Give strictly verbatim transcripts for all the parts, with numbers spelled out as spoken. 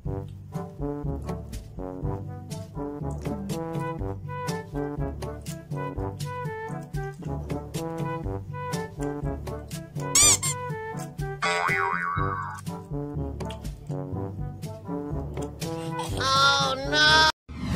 Oh no!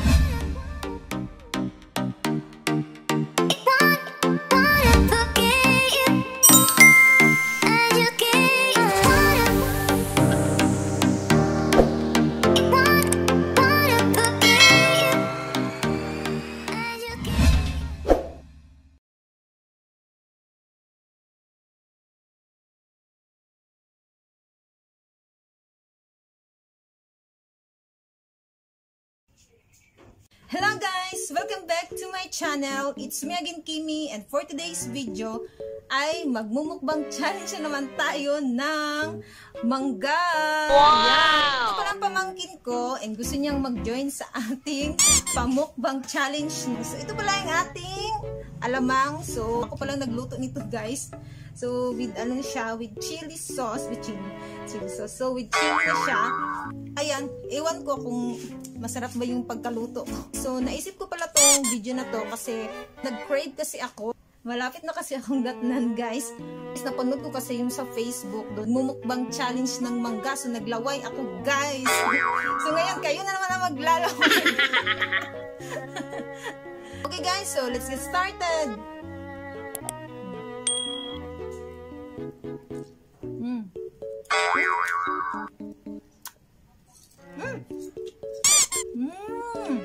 Hello guys! Welcome back to my channel. It's me again, Kimi, and for today's video ay magmumukbang challenge na naman tayo ng mangga. Wow! Yan. Ito pala ang pamangkin ko and gusto niyang mag-join sa ating pamukbang challenge. So ito pala yung ating alamang. So ako pala nagluto nito guys. So with ano siya, with chili sauce, with chili, chili sauce. So with chili na siya. Ayan, ewan ko kung masarap ba yung pagkaluto. So naisip ko pala tong video na to kasi nag-crave kasi ako. Malapit na kasi akong datnan guys. Napanood ko kasi yung sa Facebook doon, mumukbang challenge ng mangga. So naglaway ako guys. So ngayon kayo na naman ang maglalaway. Okay guys, so let's get started. Mm. Mm. Mm.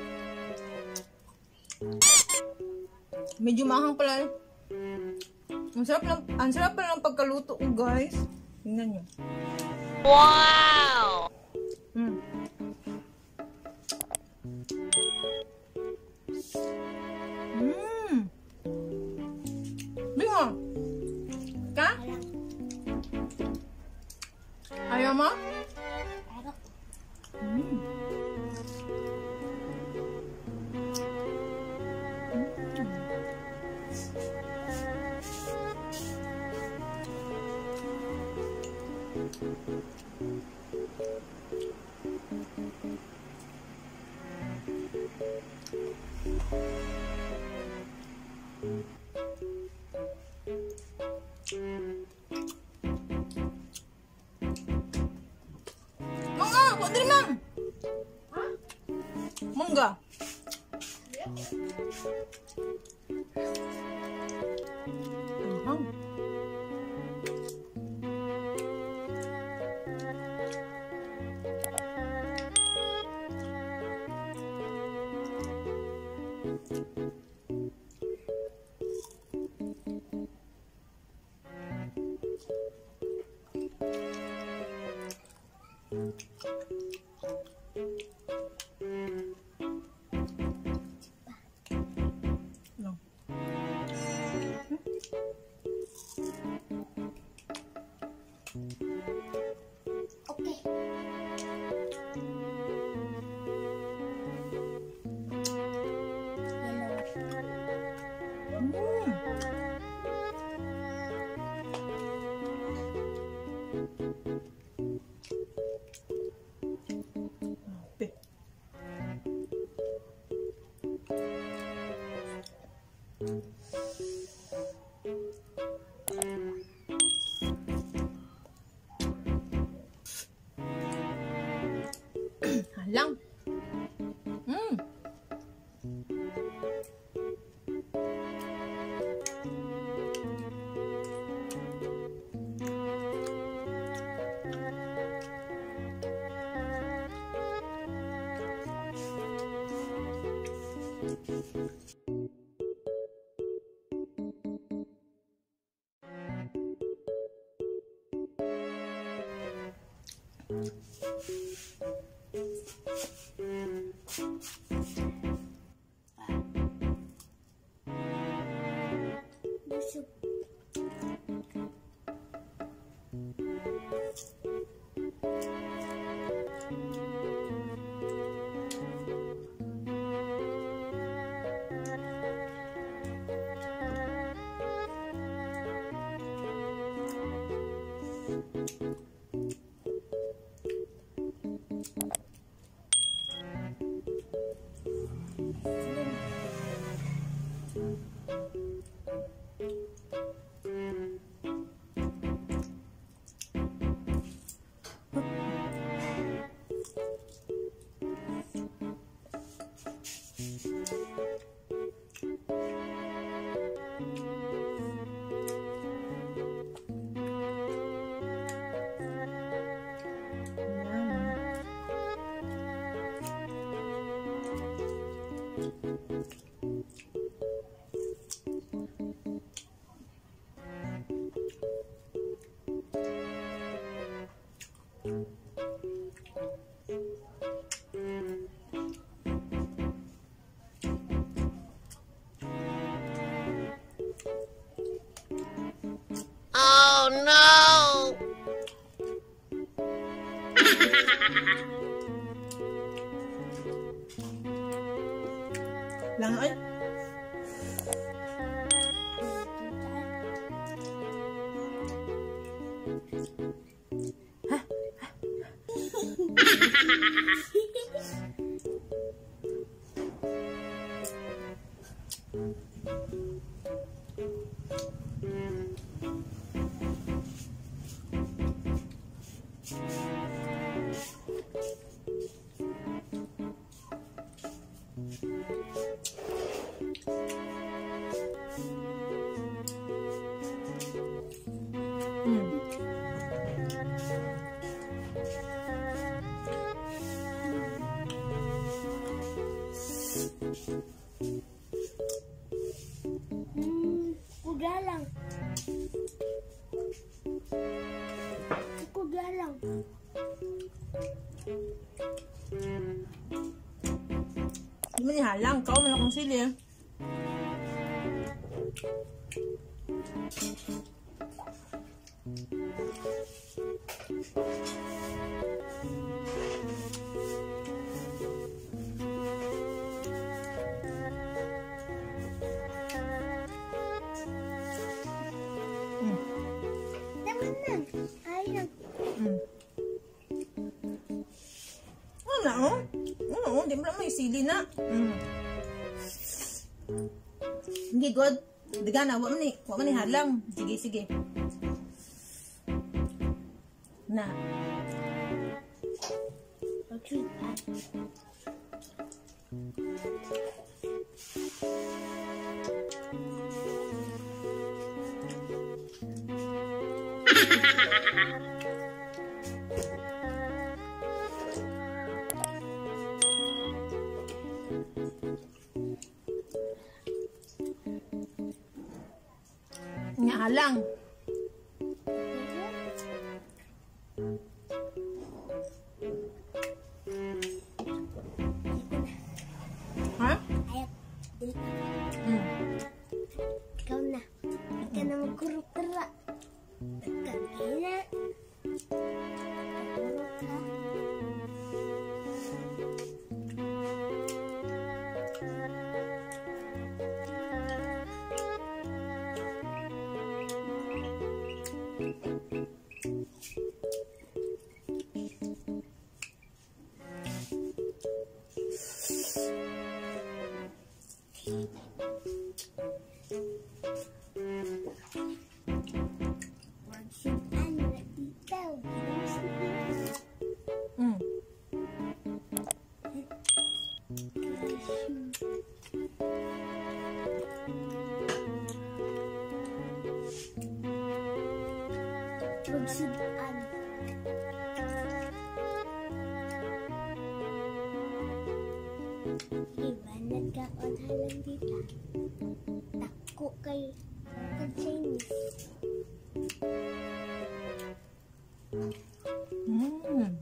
Medyo mahang pala. Ang sarap lang, ang sarap pala ng pagkaluto ko, guys. Tingnan niyo. Wow! Mm. Mm. Bingo. Ka? Ayaw mo? Mm. Mangga, kok dari mang? Hah? Mangga. Mang. No. Okay. Mm. Grabe. Halang. Mm. Busog. Oh no! Lang ay. Hmm. Hmm, kuda lang. Kuda lang. Di man ihalang. Kao man akong sili. Naman na. Ayun. Hmm. Ano oh? Oo, di mo lang may sili na. Hmm. Hindi, God. Diga na, wala man ni, wala man ni halang. Sige, sige. Na. Okay. Nga halang. Ha? Ayap. Dili ka. Hmm. Ikaw na. Ikaw na magkuruk-kura. Nagkakina. Nagkuruk ka. Magsudan na ikaw. Hmm. Magsudan. Iba nagkaon halang dita. Tako kay kay Chinese. Hmm.